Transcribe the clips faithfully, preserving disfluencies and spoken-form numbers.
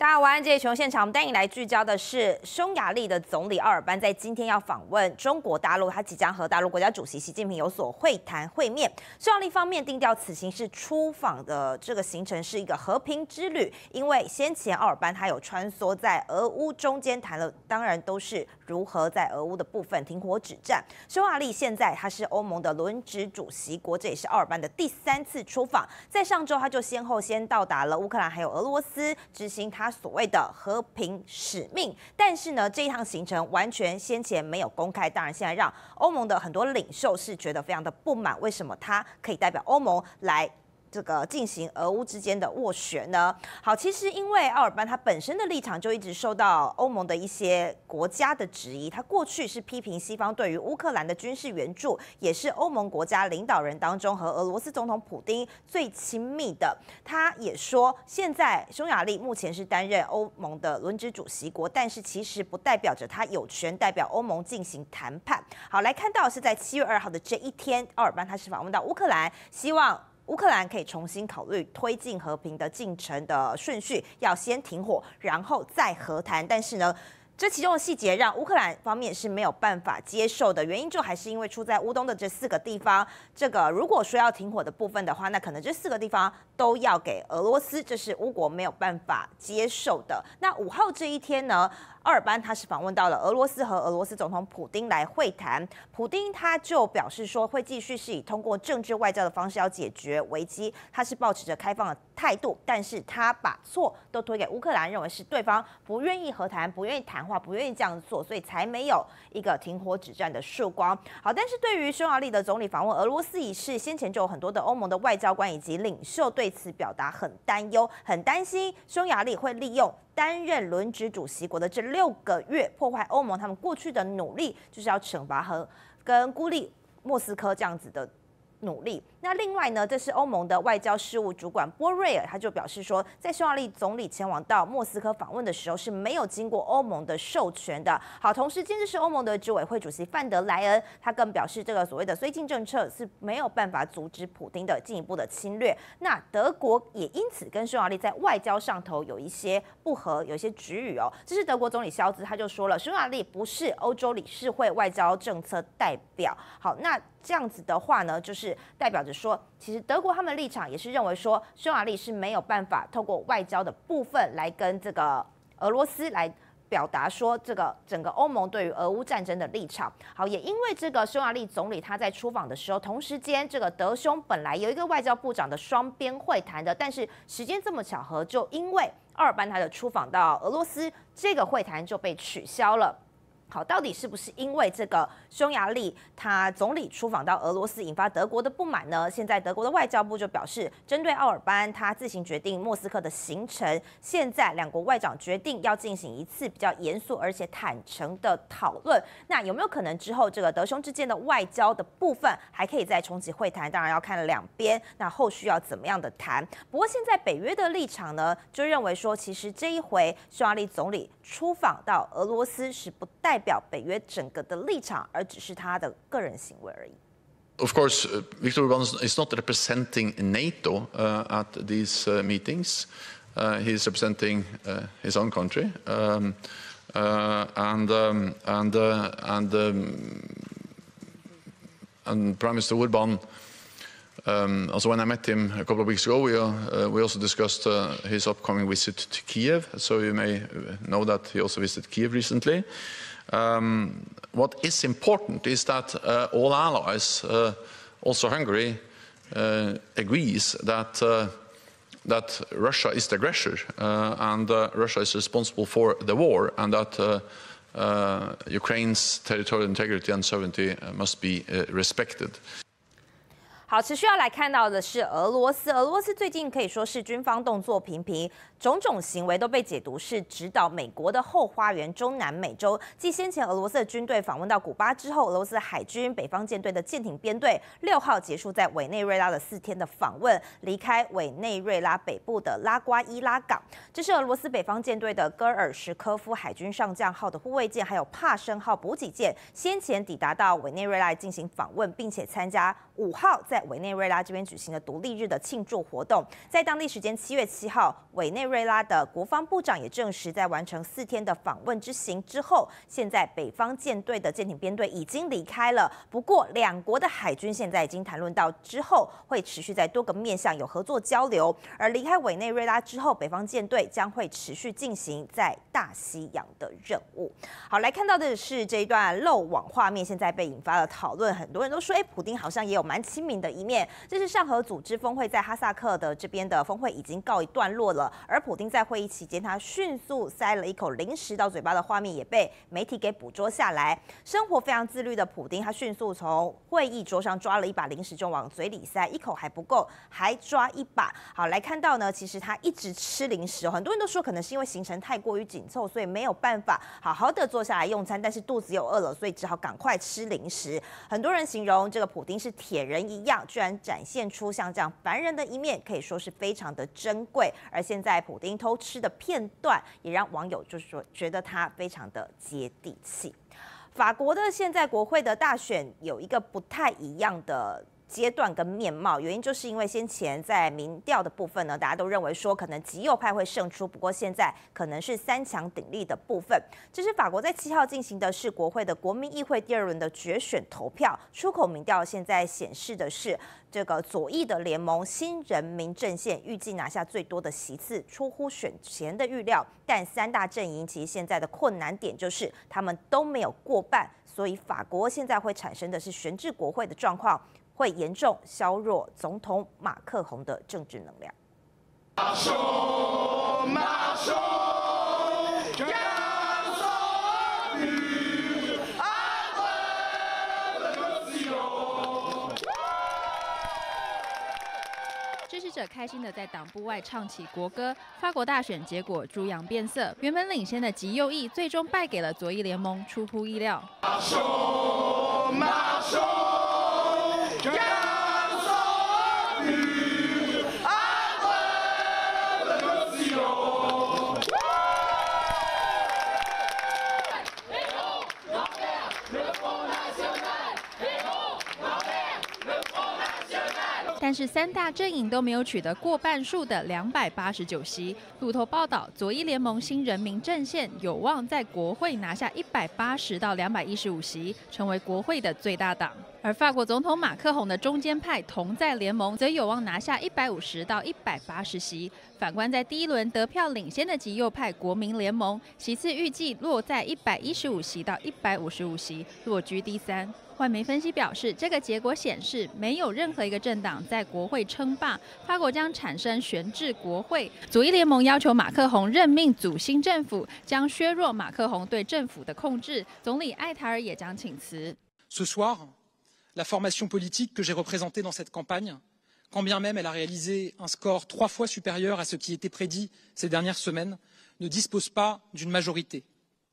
大家晚安，这里从现场，我们带你来聚焦的是匈牙利的总理奥尔班在今天要访问中国大陆，他即将和大陆国家主席习近平有所会谈会面。匈牙利方面定调此行是出访的这个行程是一个和平之旅，因为先前奥尔班他有穿梭在俄乌中间谈了，当然都是如何在俄乌的部分停火止战。匈牙利现在他是欧盟的轮值主席国，这也是奥尔班的第三次出访。在上周他就先后先到达了乌克兰还有俄罗斯，执行他所谓的和平使命，但是呢，这一趟行程完全先前没有公开，当然现在让欧盟的很多领袖是觉得非常的不满，为什么他可以代表欧盟来这个进行俄乌之间的斡旋呢？好，其实因为奥尔班他本身的立场就一直受到欧盟的一些国家的质疑，他过去是批评西方对于乌克兰的军事援助，也是欧盟国家领导人当中和俄罗斯总统普丁最亲密的。他也说，现在匈牙利目前是担任欧盟的轮值主席国，但是其实不代表着他有权代表欧盟进行谈判。好，来看到是在七月二号的这一天，奥尔班他是访问到乌克兰，希望乌克兰可以重新考虑推进和平的进程的顺序，要先停火，然后再和谈。但是呢，这其中的细节让乌克兰方面是没有办法接受的，原因就还是因为出在乌东的这四个地方，这个如果说要停火的部分的话，那可能这四个地方都要给俄罗斯，这是乌国没有办法接受的。那五号这一天呢，奥尔班他是访问到了俄罗斯，和俄罗斯总统普丁来会谈。普丁他就表示说，会继续是以通过政治外交的方式要解决危机，他是抱持着开放的态度，但是他把错都推给乌克兰，认为是对方不愿意和谈、不愿意谈话、不愿意这样做，所以才没有一个停火止战的曙光。好，但是对于匈牙利的总理访问俄罗斯一事，先前就有很多的欧盟的外交官以及领袖对此表达很担忧，很担心匈牙利会利用担任轮值主席国的这六个月，破坏欧盟他们过去的努力，就是要惩罚和跟孤立莫斯科这样子的努力。那另外呢，这是欧盟的外交事务主管波瑞尔，他就表示说，在匈牙利总理前往到莫斯科访问的时候是没有经过欧盟的授权的。好，同时间这是欧盟的执委会主席范德莱恩，他更表示这个所谓的绥靖政策是没有办法阻止普丁的进一步的侵略。那德国也因此跟匈牙利在外交上头有一些不合，有一些局语哦。这是德国总理肖兹他就说了，匈牙利不是欧洲理事会外交政策代表。好，那这样子的话呢，就是代表着说，其实德国他们的立场也是认为说，匈牙利是没有办法透过外交的部分来跟这个俄罗斯来表达说这个整个欧盟对于俄乌战争的立场。好，也因为这个匈牙利总理他在出访的时候，同时间这个德匈本来有一个外交部长的双边会谈的，但是时间这么巧合，就因为奥尔班他的出访到俄罗斯，这个会谈就被取消了。好，到底是不是因为这个匈牙利他总理出访到俄罗斯，引发德国的不满呢？现在德国的外交部就表示，针对奥尔班他自行决定莫斯科的行程，现在两国外长决定要进行一次比较严肃而且坦诚的讨论。那有没有可能之后这个德匈之间的外交的部分还可以再重启会谈？当然要看两边那后续要怎么样的谈。不过现在北约的立场呢，就认为说，其实这一回匈牙利总理出访到俄罗斯是不代表北约整个的立场，而只是他的个人行为而已。 Of course, uh, Viktor Orbán is not representing NATO uh, at these uh, meetings. Uh, he is representing uh, his own country, um, uh, and um, and uh, and um, and Prime Minister Orbán. Um, also, when I met him a couple of weeks ago, we, uh, we also discussed uh, his upcoming visit to Kiev. So you may know that he also visited Kiev recently. Um, what is important is that uh, all allies, uh, also Hungary, uh, agrees that uh, that Russia is the aggressor uh, and uh, Russia is responsible for the war, and that uh, uh, Ukraine's territorial integrity and sovereignty must be uh, respected. 好，持续要来看到的是俄罗斯。俄罗斯最近可以说是军方动作频频，种种行为都被解读是指导美国的后花园中南美洲。继先前俄罗斯的军队访问到古巴之后，俄罗斯海军北方舰队的舰艇编队六号结束在委内瑞拉的四天的访问，离开委内瑞拉北部的拉瓜伊拉港。这是俄罗斯北方舰队的戈尔什科夫海军上将号的护卫舰，还有帕申号补给舰，先前抵达到委内瑞拉进行访问，并且参加五号在在委内瑞拉这边举行了独立日的庆祝活动。在当地时间七月七号，委内瑞拉的国防部长也证实，在完成四天的访问之行之后，现在北方舰队的舰艇编队已经离开了。不过，两国的海军现在已经谈论到之后会持续在多个面向有合作交流。而离开委内瑞拉之后，北方舰队将会持续进行在大西洋的任务。好，来看到的是这一段漏网画面，现在被引发了讨论。很多人都说，哎，普丁好像也有蛮亲民的一面。这是上合组织峰会在哈萨克的这边的峰会已经告一段落了，而普丁在会议期间，他迅速塞了一口零食到嘴巴的画面也被媒体给捕捉下来。生活非常自律的普丁，他迅速从会议桌上抓了一把零食就往嘴里塞，一口还不够，还抓一把。好，来看到呢，其实他一直吃零食，很多人都说可能是因为行程太过于紧凑，所以没有办法好好的坐下来用餐，但是肚子又饿了，所以只好赶快吃零食。很多人形容这个普丁是铁人一样，居然展现出像这样凡人的一面，可以说是非常的珍贵。而现在普丁偷吃的片段，也让网友就是说觉得他非常的接地气。法国的现在国会的大选有一个不太一样的阶段跟面貌，原因就是因为先前在民调的部分呢，大家都认为说可能极右派会胜出，不过现在可能是三强鼎立的部分。这是法国在七号进行的是国会的国民议会第二轮的决选投票，出口民调现在显示的是这个左翼的联盟新人民阵线预计拿下最多的席次，出乎选前的预料。但三大阵营其实现在的困难点就是他们都没有过半，所以法国现在会产生的是悬置国会的状况，会严重削弱总统马克宏的政治能量。 支持者开心地在党部外唱起国歌。法国大选结果猪羊变色，原本领先的极右翼最终败给了左翼联盟，出乎意料。但是三大阵营都没有取得过半数的两百八十九席。路透报道，左翼联盟新人民阵线有望在国会拿下一百八十到两百一十五席，成为国会的最大党。而法国总统马克宏的中间派同在联盟则有望拿下一百五十到一百八十席。反观在第一轮得票领先的极右派国民联盟，席次预计落在一百一十五席到一百五十五席，落居第三。外媒分析表示，这个结果显示，没有任何一个政党在国会称霸，法国将产生悬置国会。左翼联盟要求马克宏任命组新政府，将削弱马克宏对政府的控制。总理艾塔尔也将请辞。 Ce soir, la formation politique que j'ai représentée dans cette campagne, quand bien même elle a réalisé un score trois fois supérieur à ce qui était prédit ces dernières semaines, ne dispose pas d'une majorité.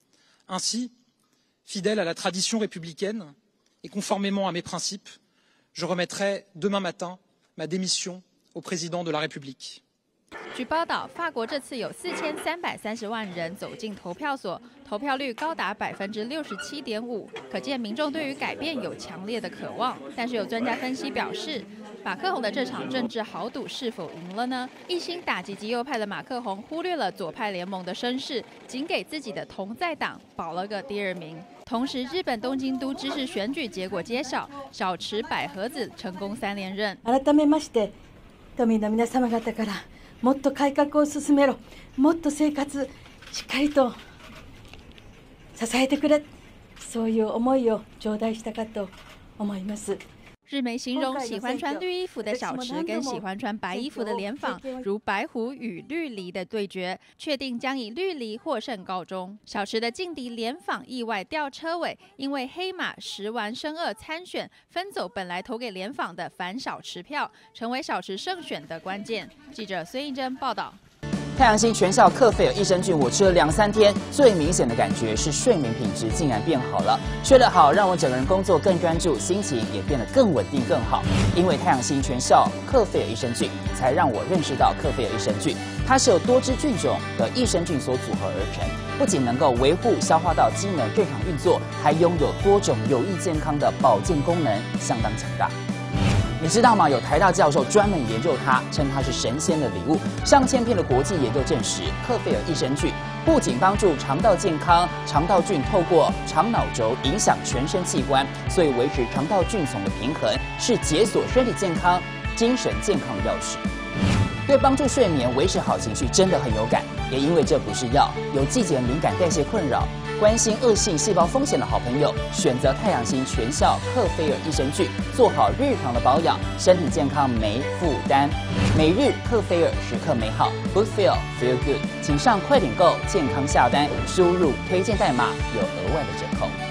Ainsi, fidèle à la tradition républicaine, et conformément à mes principes, je remettrai demain matin ma démission au président de la République. 据报道，法国这次有四千三百三十万人走进投票所，投票率高达百分之六十七点五，可见民众对于改变有强烈的渴望。但是有专家分析表示，马克宏的这场政治豪赌是否赢了呢？一心打击极右派的马克宏忽略了左派联盟的声势，仅给自己的同在党保了个第二名。同时，日本东京都知事选举结果揭晓，小池百合子成功三连任。 改めまして、都民の皆様方からもっと改革を進めろ、もっと生活しっかりと支えてくれ、そういう思いを頂戴したかと思います。 日媒形容喜欢穿绿衣服的小池跟喜欢穿白衣服的联访，如白狐与绿梨的对决，确定将以绿梨获胜告终。小池的劲敌联访意外掉车尾，因为黑马石丸生二参选，分走本来投给联访的反小池票，成为小池胜选的关键。记者孙艺珍报道。 太阳星全效克菲尔益生菌，我吃了两三天，最明显的感觉是睡眠品质竟然变好了。睡得好，让我整个人工作更专注，心情也变得更稳定更好。因为太阳星全效克菲尔益生菌，才让我认识到克菲尔益生菌，它是由多支菌种的益生菌所组合而成，不仅能够维护消化道机能正常运作，还拥有多种有益健康的保健功能，相当强大。 你知道吗？有台大教授专门研究它，称它是神仙的礼物。上千篇的国际研究证实，克菲尔益生菌不仅帮助肠道健康，肠道菌透过肠脑轴影响全身器官，所以维持肠道菌丛的平衡是解锁身体健康、精神健康的钥匙。对帮助睡眠、维持好情绪真的很有感。也因为这不是药，有季节敏感、代谢困扰、关心恶性细胞风险的好朋友，选择太阳星全效克菲尔益生菌，做好日常的保养，身体健康没负担。每日克菲尔，时刻美好 ，Good Feel Feel Good，请上快点购健康下单，输入推荐代码有额外的折扣。